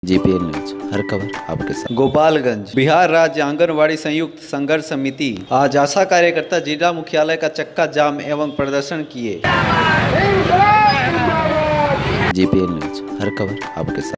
GPL news, हर खबर आपके साथ। गोपालगंज बिहार राज्य आंगनवाड़ी संयुक्त संघर्ष समिति आज आशा कार्यकर्ता जिला मुख्यालय का चक्का जाम एवं प्रदर्शन किए। GPL न्यूज, हर खबर आपके साथ।